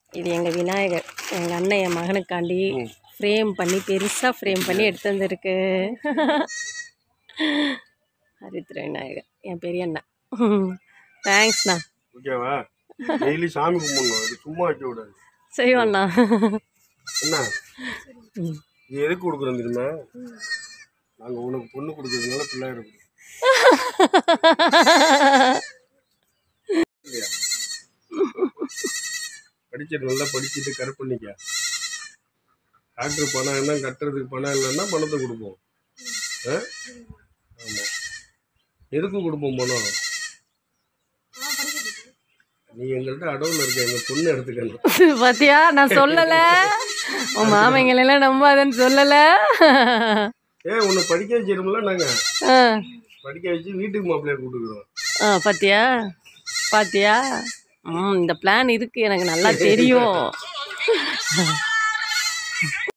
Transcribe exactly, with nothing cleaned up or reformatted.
இது எங்கள் விநாயகர் எங்கள் அண்ணன் என் மகனுக்காண்டி ஃப்ரேம் பண்ணி பெருசாக ஃப்ரேம் பண்ணி எடுத்து வந்திருக்கு. ஹரித்ர விநாயகர் என் பெரிய அண்ணா. தேங்க்ஸ்ண்ணா. ஓகேவா? டெய்லி சாமி கும்பிடணும், இது சும்மா வைக்க கூடாது. செய்வோண்ணா. என்ன இது எதுக்கு கொடுக்குறோம் தெரியுமா? நாங்கள் உனக்கு பொண்ணு கொடுக்குறதுனால பிள்ளை இருக்கும். படிச்சுட்டு நல்லா படிச்சுட்டு கரெக்ட் பண்ணிக்க. டாக்டர் பணம் என்ன கட்டுறதுக்கு பணம் இல்லைன்னா பணத்தை கொடுப்போம். ஆமாம், எதுக்கு கொடுப்போம் பணம்? நீ எங்கள்கிட்ட அடவுல இருக்க, எங்கள் பொண்ணு எடுத்துக்கணும். பார்த்தியா, நான் சொல்லலை உன் மாமைங்களெல்லாம் நம்பாதன்னு சொல்லலை. ஏ உன்னை படிக்க வச்சிருமில்ல, நாங்கள் படிக்க வச்சு வீட்டுக்கு மாப்பிள்ளைய கூட்டுக்கிறோம். ஆ பார்த்தியா பார்த்தியா ம் இந்த பிளான் இருக்குது, எனக்கு நல்லா தெரியும்.